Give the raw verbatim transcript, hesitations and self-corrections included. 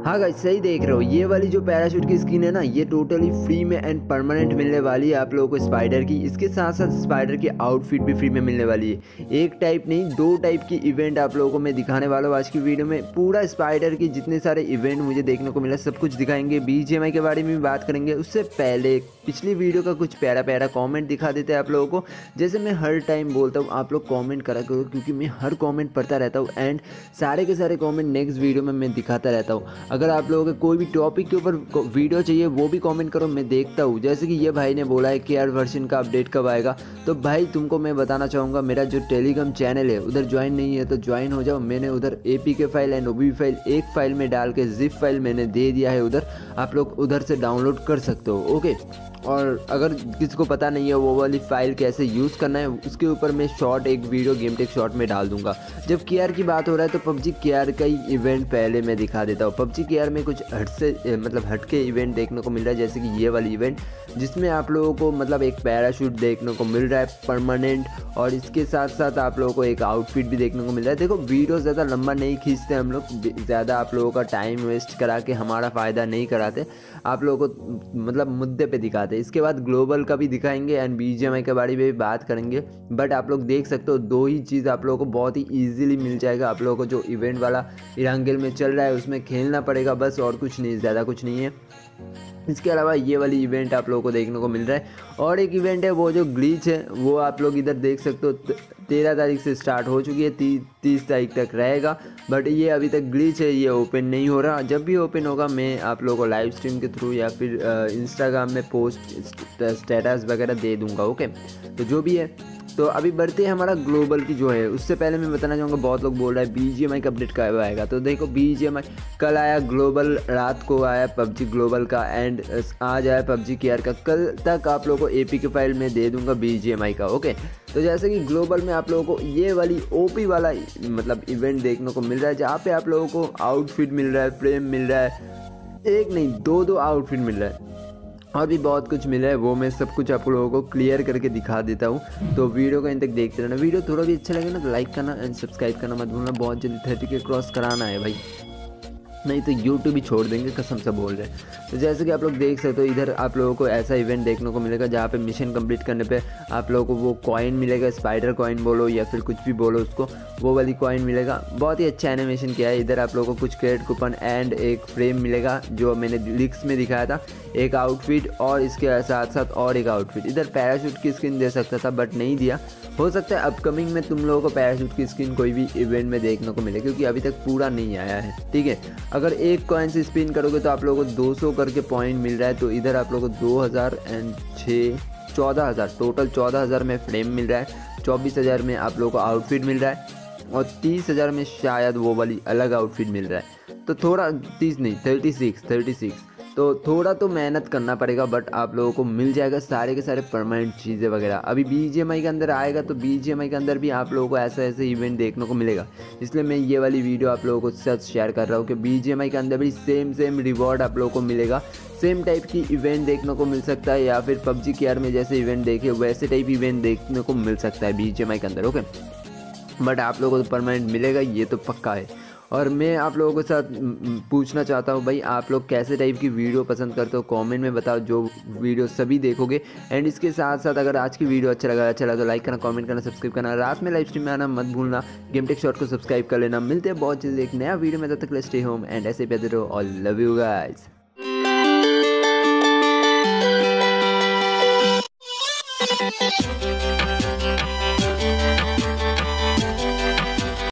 हाँ गाइस, सही देख रहे हो। ये वाली जो पैराशूट की स्किन है ना, ये टोटली फ्री में एंड परमानेंट मिलने वाली है आप लोगों को स्पाइडर की। इसके साथ साथ स्पाइडर की आउटफिट भी फ्री में मिलने वाली है। एक टाइप नहीं, दो टाइप की इवेंट आप लोगों को मैं दिखाने वाला हूँ आज की वीडियो में। पूरा स्पाइडर की जितने सारे इवेंट मुझे देखने को मिला सब कुछ दिखाएंगे। बीजीएमआई के बारे में भी बात करेंगे। उससे पहले पिछली वीडियो का कुछ प्यारा प्यारा कॉमेंट दिखा देते हैं आप लोगों को। जैसे मैं हर टाइम बोलता हूँ, आप लोग कॉमेंट करा करो, क्योंकि मैं हर कॉमेंट पढ़ता रहता हूँ एंड सारे के सारे कॉमेंट नेक्स्ट वीडियो में मैं दिखाता रहता हूँ। अगर आप लोगों को कोई भी टॉपिक के ऊपर वीडियो चाहिए वो भी कमेंट करो, मैं देखता हूँ। जैसे कि ये भाई ने बोला है कि यार वर्जन का अपडेट कब आएगा, तो भाई तुमको मैं बताना चाहूँगा, मेरा जो टेलीग्राम चैनल है उधर ज्वाइन नहीं है तो ज्वाइन हो जाओ। मैंने उधर एपी के फाइल एंड ओबी फाइल एक फाइल में डाल के जिप फाइल मैंने दे दिया है उधर, आप लोग उधर से डाउनलोड कर सकते हो। ओके, और अगर किसी को पता नहीं है वो वाली फाइल कैसे यूज़ करना है, उसके ऊपर मैं शॉर्ट एक वीडियो गेम टेक शॉर्ट में डाल दूंगा। जब केआर की बात हो रहा है तो पबजी केआर का ही इवेंट पहले मैं दिखा देता हूँ। पबजी केआर में कुछ हट से मतलब हट के इवेंट देखने को मिल रहा है, जैसे कि ये वाली इवेंट जिसमें आप लोगों को मतलब एक पैराशूट देखने को मिल रहा है परमानेंट, और इसके साथ साथ आप लोगों को एक आउटफिट भी देखने को मिल रहा है। देखो वीडियो ज़्यादा लंबा नहीं खींचते हम लोग, ज़्यादा आप लोगों का टाइम वेस्ट करा के हमारा फ़ायदा नहीं कराते, आप लोगों को मतलब मुद्दे पे दिखाते। इसके बाद ग्लोबल का भी दिखाएंगे एंड बीजीएमआई के बारे में भी बात करेंगे। बट आप लोग देख सकते हो दो ही चीज़ आप लोगों को बहुत ही ईजिली मिल जाएगा। आप लोगों को जो इवेंट वाला इरांगल में चल रहा है उसमें खेलना पड़ेगा बस, और कुछ नहीं, ज़्यादा कुछ नहीं है। इसके अलावा ये वाली इवेंट आप लोगों को देखने को मिल रहा है। और एक इवेंट है वो जो ग्लीच है, वो आप लोग इधर देख सकते हो तेरह तारीख से स्टार्ट हो चुकी है, ती, तीस तारीख तक रहेगा। बट ये अभी तक ग्लीच है, ये ओपन नहीं हो रहा। जब भी ओपन होगा मैं आप लोगों को लाइव स्ट्रीम के थ्रू या फिर इंस्टाग्राम में पोस्ट स्टेटस वगैरह दे दूंगा। ओके, तो जो भी है, तो अभी बढ़ते हैं हमारा ग्लोबल की जो है। उससे पहले मैं बताना चाहूँगा, बहुत लोग बोल रहे हैं बीजीएमआई का अपडेट कब आएगा। तो देखो बीजीएमआई कल आया ग्लोबल, रात को आया पबजी ग्लोबल का एंड आज आया पबजी केआर का। कल तक आप लोगों को एपी के फाइल में दे दूंगा बीजीएमआई का। ओके, तो जैसे कि ग्लोबल में आप लोगों को ये वाली ओपी वाला मतलब इवेंट देखने को मिल रहा है, जहाँ पे आप लोगों को आउटफिट मिल रहा है, फ्रेम मिल रहा है, एक नहीं दो दो आउटफिट मिल रहा है, और भी बहुत कुछ मिला है। वो मैं सब कुछ आप लोगों को क्लियर करके दिखा देता हूँ, तो वीडियो को इन तक देखते रहना। वीडियो थोड़ा भी अच्छा लगे ना तो लाइक करना एंड सब्सक्राइब करना मत भूलना। बहुत जल्दी थर्टी के क्रॉस कराना है भाई, नहीं तो यूट्यूब ही छोड़ देंगे, कसम से बोल रहे हैं। तो जैसे कि आप लोग देख सकते हो, इधर आप लोगों को ऐसा इवेंट देखने को मिलेगा जहाँ पे मिशन कंप्लीट करने पे आप लोगों को वो कॉइन मिलेगा, स्पाइडर कॉइन बोलो या फिर कुछ भी बोलो उसको, वो वाली कॉइन मिलेगा। बहुत ही अच्छा एनिमेशन किया है। इधर आप लोगों को कुछ क्रेडिट कूपन एंड एक फ्रेम मिलेगा जो मैंने लिंक्स में दिखाया था, एक आउटफिट और इसके साथ साथ और एक आउटफिट। इधर पैराशूट की स्किन दे सकता था बट नहीं दिया। हो सकता है अपकमिंग में तुम लोगों को पैराशूट की स्किन कोई भी इवेंट में देखने को मिले, क्योंकि अभी तक पूरा नहीं आया है। ठीक है, अगर एक कॉइन से स्पिन करोगे तो आप लोगों को दो सौ करके पॉइंट मिल रहा है। तो इधर आप लोगों को दो हज़ार एंड छः चौदह हज़ार टोटल चौदह हज़ार में फ्रेम मिल रहा है, चौबीस हज़ार में आप लोगों को आउटफिट मिल रहा है, और तीस हज़ार में शायद वो वाली अलग आउटफिट मिल रहा है। तो थोड़ा तीस नहीं थर्टी सिक्स थर्टी सिक्स तो थोड़ा तो मेहनत करना पड़ेगा, बट आप लोगों को मिल जाएगा सारे के सारे परमानेंट चीज़ें वगैरह। अभी बीजीएमआई के अंदर आएगा तो बीजीएमआई के अंदर भी आप लोगों को ऐसा ऐसे इवेंट देखने को मिलेगा। इसलिए मैं ये वाली वीडियो आप लोगों को सच शेयर कर रहा हूँ कि बीजीएमआई के अंदर भी सेम सेम रिवॉर्ड आप लोगों को मिलेगा, सेम टाइप की इवेंट देखने को मिल सकता है, या फिर पबजी केआर में जैसे इवेंट देखे वैसे टाइप इवेंट देखने को मिल सकता है बीजीएमआई के अंदर। ओके, बट आप लोगों को तो परमानेंट मिलेगा, ये तो पक्का है। और मैं आप लोगों के साथ पूछना चाहता हूँ भाई, आप लोग कैसे टाइप की वीडियो पसंद करते हो, कमेंट में बताओ, जो वीडियो सभी देखोगे। एंड इसके साथ साथ अगर आज की वीडियो अच्छा लगा अच्छा लगा तो लाइक करना, कमेंट करना, सब्सक्राइब करना। रात में लाइव स्ट्रीम में आना मत भूलना, गेम टेक शॉर्ट को सब्सक्राइब कर लेना। मिलते हैं बहुत जल्दी एक नया वीडियो में, तब तक स्टे होम एंड ऐसे प्यारे रहो। All love you guys.